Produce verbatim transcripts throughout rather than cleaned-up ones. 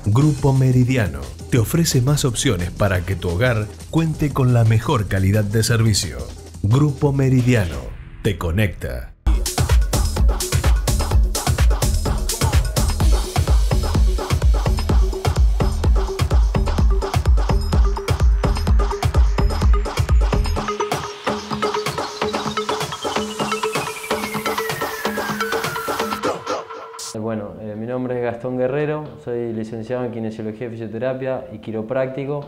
Grupo Meridiano te ofrece más opciones para que tu hogar cuente con la mejor calidad de servicio. Grupo Meridiano te conecta. Bueno, eh, mi nombre es Gastón Guerrero, soy licenciado en Kinesiología y Fisioterapia y quiropráctico,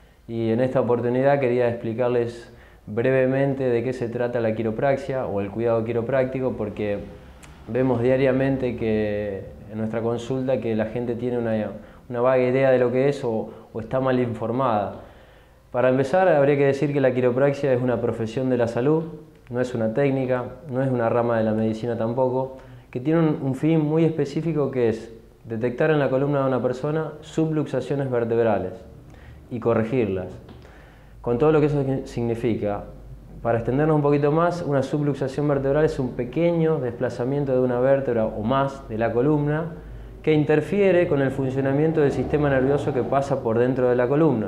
y en esta oportunidad quería explicarles brevemente de qué se trata la quiropraxia o el cuidado quiropráctico, porque vemos diariamente que en nuestra consulta que la gente tiene una, una vaga idea de lo que es o, o está mal informada. Para empezar, habría que decir que la quiropraxia es una profesión de la salud, no es una técnica, no es una rama de la medicina tampoco, que tiene un, un fin muy específico, que es detectar en la columna de una persona subluxaciones vertebrales y corregirlas, con todo lo que eso significa. Para extendernos un poquito más, una subluxación vertebral es un pequeño desplazamiento de una vértebra o más de la columna que interfiere con el funcionamiento del sistema nervioso que pasa por dentro de la columna.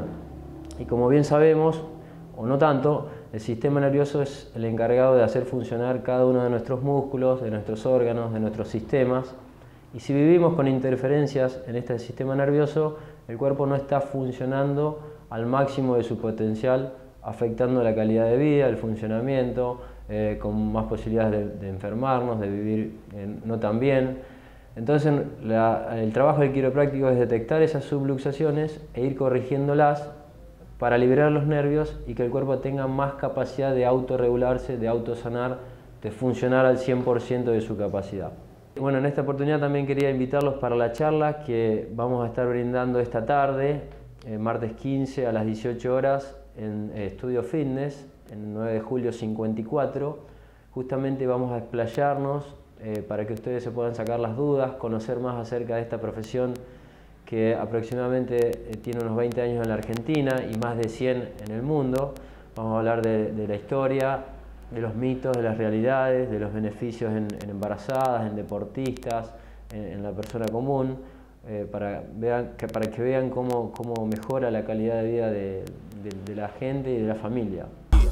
Y como bien sabemos, o no tanto, el sistema nervioso es el encargado de hacer funcionar cada uno de nuestros músculos, de nuestros órganos, de nuestros sistemas. Y si vivimos con interferencias en este sistema nervioso, el cuerpo no está funcionando al máximo de su potencial, afectando la calidad de vida, el funcionamiento, eh, con más posibilidades de, de enfermarnos, de vivir eh, no tan bien. Entonces, la, el trabajo del quiropráctico es detectar esas subluxaciones e ir corrigiéndolas para liberar los nervios y que el cuerpo tenga más capacidad de autorregularse, de autosanar, de funcionar al cien por ciento de su capacidad. Bueno, en esta oportunidad también quería invitarlos para la charla que vamos a estar brindando esta tarde, eh, martes quince a las dieciocho horas, en eh, Estudio Fitness, en nueve de julio cincuenta y cuatro. Justamente vamos a explayarnos eh, para que ustedes se puedan sacar las dudas, conocer más acerca de esta profesión que aproximadamente tiene unos veinte años en la Argentina y más de cien en el mundo. Vamos a hablar de, de la historia, de los mitos, de las realidades, de los beneficios en, en embarazadas, en deportistas, en, en la persona común, eh, para, vean, que, para que vean cómo, cómo mejora la calidad de vida de, de, de la gente y de la familia.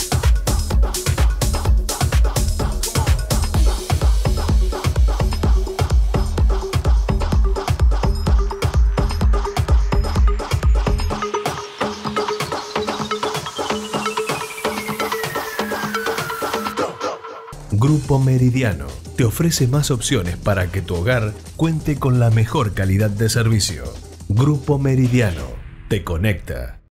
Grupo Meridiano te ofrece más opciones para que tu hogar cuente con la mejor calidad de servicio. Grupo Meridiano te conecta.